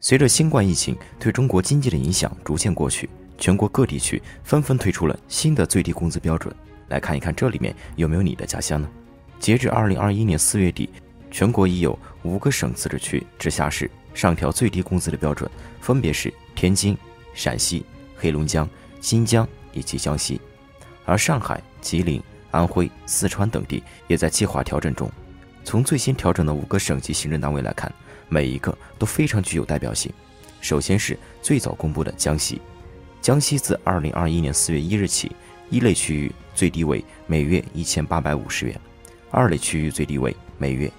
随着新冠疫情对中国经济的影响逐渐过去，全国各地区纷纷推出了新的最低工资标准。来看一看这里面有没有你的家乡呢？截至2021年4月底，全国已有5个省、自治区、直辖市上调最低工资的标准，分别是天津、陕西、黑龙江、新疆以及江西。而上海、吉林、安徽、四川等地也在计划调整中。从最新调整的5个省级行政单位来看，每一个都非常具有代表性。首先是最早公布的江西，江西自2021年4月1日起，一类区域最低为每月1850元，二类区域最低为每月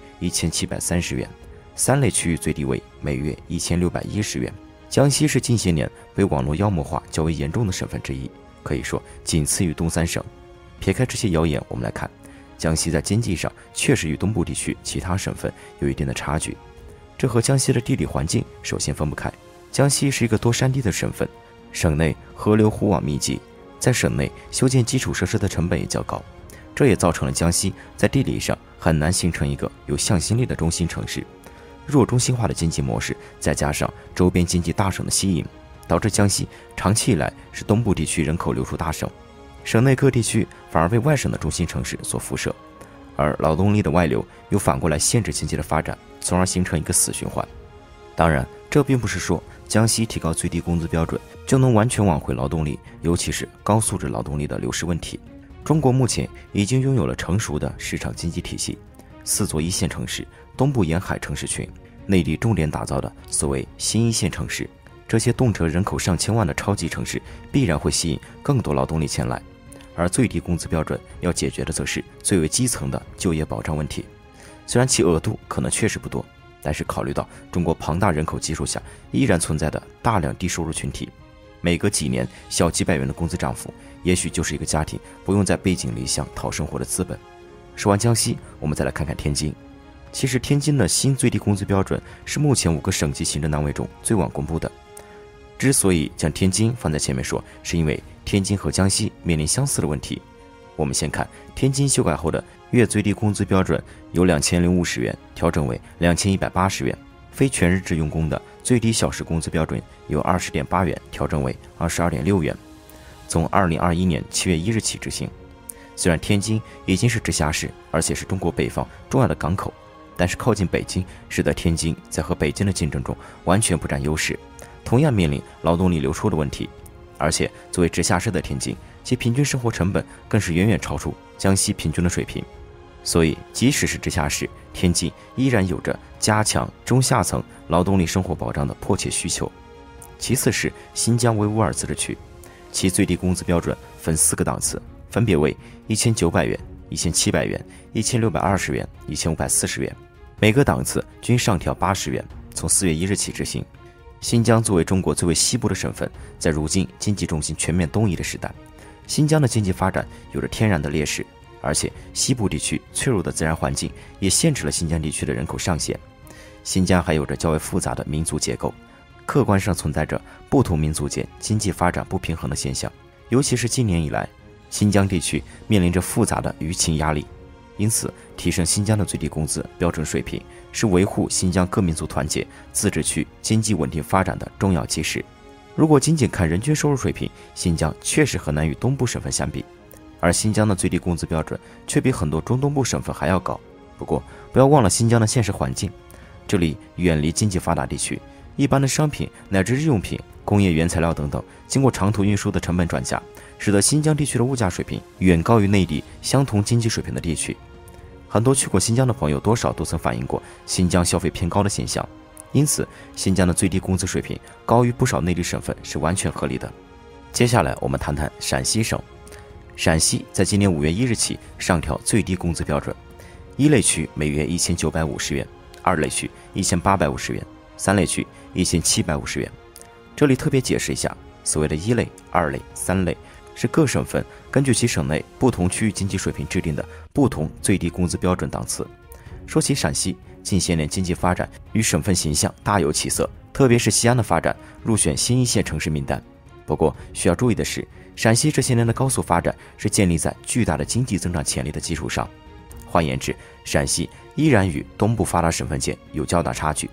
1730元，三类区域最低为每月1610元。江西是近些年被网络妖魔化较为严重的省份之一，可以说仅次于东三省。撇开这些谣言，我们来看，江西在经济上确实与东部地区其他省份有一定的差距。这和江西的地理环境首先分不开。江西是一个多山地的省份，省内河流湖网密集，在省内修建基础设施的成本也较高，这也造成了江西在地理上很难形成一个有向心力的中心城市。弱中心化的经济模式，再加上周边经济大省的吸引，导致江西长期以来是东部地区人口流出大省，省内各地区反而被外省的中心城市所辐射，而劳动力的外流又反过来限制经济的发展，从而形成一个死循环。当然，这并不是说江西提高最低工资标准就能完全挽回劳动力，尤其是高素质劳动力的流失问题。中国目前已经拥有了成熟的市场经济体系，4座一线城市、东部沿海城市群，内地重点打造的所谓新一线城市，这些动辄人口上千万的超级城市必然会吸引更多劳动力前来。而最低工资标准要解决的则是最为基层的就业保障问题。虽然其额度可能确实不多，但是考虑到中国庞大人口基数下依然存在的大量低收入群体，每隔几年小几百元的工资涨幅，也许就是一个家庭不用在背井离乡讨生活的资本。说完江西，我们再来看看天津。其实天津的新最低工资标准是目前5个省级行政单位中最晚公布的。之所以将天津放在前面说，是因为天津和江西面临相似的问题。我们先看天津修改后的月最低工资标准，由2050元调整为2180元，非全日制用工的最低小时工资标准由20.8元调整为22.6元，从2021年7月1日起执行。虽然天津已经是直辖市，而且是中国北方重要的港口，但是靠近北京使得天津在和北京的竞争中完全不占优势，同样面临劳动力流出的问题。而且作为直辖市的天津，其平均生活成本更是远远超出江西平均的水平，所以即使是直辖市，天津依然有着加强中下层劳动力生活保障的迫切需求。其次是新疆维吾尔自治区，其最低工资标准分4个档次，分别为1900元、1700元、1620元、1540元，每个档次均上调80元，从4月1日起执行。新疆作为中国最为西部的省份，在如今经济重心全面东移的时代，新疆的经济发展有着天然的劣势，而且西部地区脆弱的自然环境也限制了新疆地区的人口上限。新疆还有着较为复杂的民族结构，客观上存在着不同民族间经济发展不平衡的现象，尤其是近年以来，新疆地区面临着复杂的舆情压力，因此提升新疆的最低工资标准水平是维护新疆各民族团结、自治区经济稳定发展的重要基石。如果仅仅看人均收入水平，新疆确实很难与东部省份相比，而新疆的最低工资标准却比很多中东部省份还要高。不过不要忘了新疆的现实环境，这里远离经济发达地区，一般的商品乃至日用品、工业原材料等等，经过长途运输的成本转嫁，使得新疆地区的物价水平远高于内地相同经济水平的地区。很多去过新疆的朋友多少都曾反映过新疆消费偏高的现象，因此新疆的最低工资水平高于不少内地省份是完全合理的。接下来我们谈谈陕西省。陕西在今年5月1日起上调最低工资标准，一类区每月1950元，二类区1850元，三类区1750元。这里特别解释一下，所谓的一类、二类、三类是各省份根据其省内不同区域经济水平制定的不同最低工资标准档次。说起陕西，近些年经济发展与省份形象大有起色，特别是西安的发展入选新一线城市名单。不过需要注意的是，陕西这些年的高速发展是建立在巨大的经济增长潜力的基础上。换言之，陕西依然与东部发达省份间有较大差距，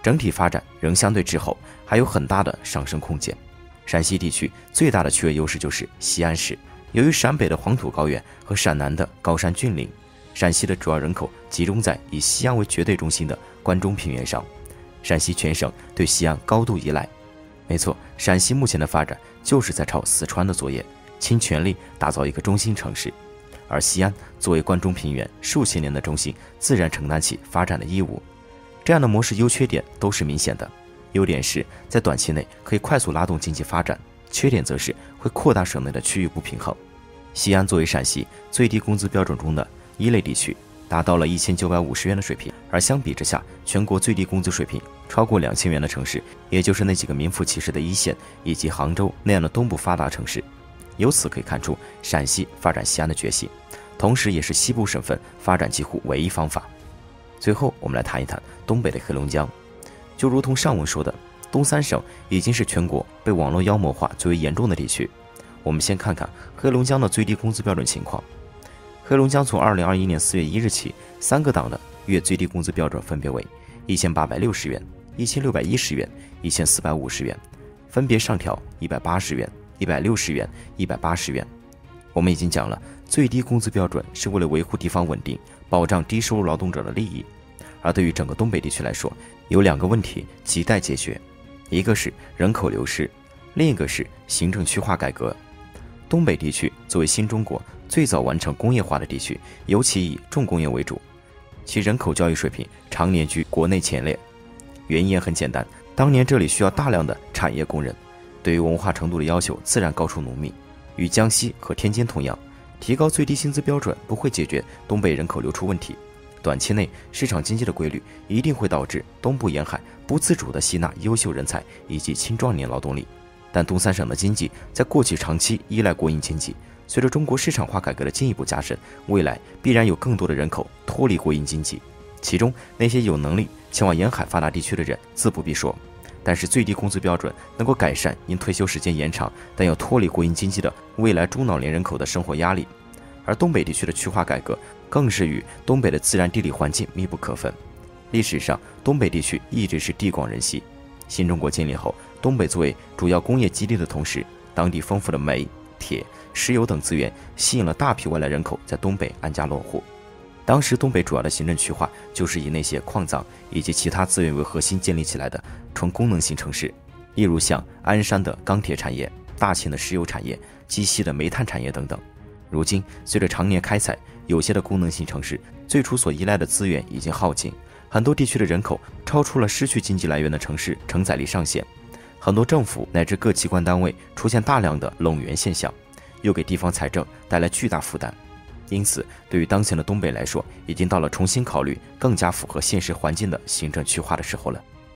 整体发展仍相对滞后，还有很大的上升空间。陕西地区最大的区位优势就是西安市，由于陕北的黄土高原和陕南的高山峻岭，陕西的主要人口集中在以西安为绝对中心的关中平原上，陕西全省对西安高度依赖。没错，陕西目前的发展就是在朝四川的作业，倾全力打造一个中心城市。而西安作为关中平原数千年的中心，自然承担起发展的义务。这样的模式优缺点都是明显的，优点是在短期内可以快速拉动经济发展，缺点则是会扩大省内的区域不平衡。西安作为陕西最低工资标准中的一类地区，达到了1950元的水平，而相比之下，全国最低工资水平超过2000元的城市，也就是那几个名副其实的一线以及杭州那样的东部发达城市。由此可以看出陕西发展西安的决心，同时也是西部省份发展几乎唯一方法。最后我们来谈一谈东北的黑龙江。就如同上文说的，东三省已经是全国被网络妖魔化最为严重的地区。我们先看看黑龙江的最低工资标准情况。黑龙江从2021年4月1日起，3个档的月最低工资标准分别为1860元、1610元、1450元，分别上调180元、160元、180元。我们已经讲了，最低工资标准是为了维护地方稳定，保障低收入劳动者的利益。而对于整个东北地区来说，有2个问题亟待解决，一个是人口流失，另一个是行政区划改革。东北地区作为新中国最早完成工业化的地区，尤其以重工业为主，其人口教育水平常年居国内前列。原因也很简单，当年这里需要大量的产业工人，对于文化程度的要求自然高出浓密。与江西和天津同样，提高最低薪资标准不会解决东北人口流出问题。短期内市场经济的规律一定会导致东部沿海不自主地吸纳优秀人才以及青壮年劳动力。但东三省的经济在过去长期依赖国营经济，随着中国市场化改革的进一步加深，未来必然有更多的人口脱离国营经济。其中那些有能力前往沿海发达地区的人自不必说，但是最低工资标准能够改善因退休时间延长但要脱离国营经济的未来中老年人口的生活压力。而东北地区的区划改革更是与东北的自然地理环境密不可分。历史上，东北地区一直是地广人稀。新中国建立后，东北作为主要工业基地的同时，当地丰富的煤、铁、石油等资源吸引了大批外来人口在东北安家落户。当时东北主要的行政区划就是以那些矿藏以及其他资源为核心建立起来的纯功能性城市，例如像鞍山的钢铁产业、大庆的石油产业、鸡西的煤炭产业等等。如今随着常年开采，有些的功能性城市最初所依赖的资源已经耗尽，很多地区的人口超出了失去经济来源的城市承载力上限，很多政府乃至各机关单位出现大量的冗员现象，又给地方财政带来巨大负担。因此对于当前的东北来说，已经到了重新考虑更加符合现实环境的行政区划的时候了。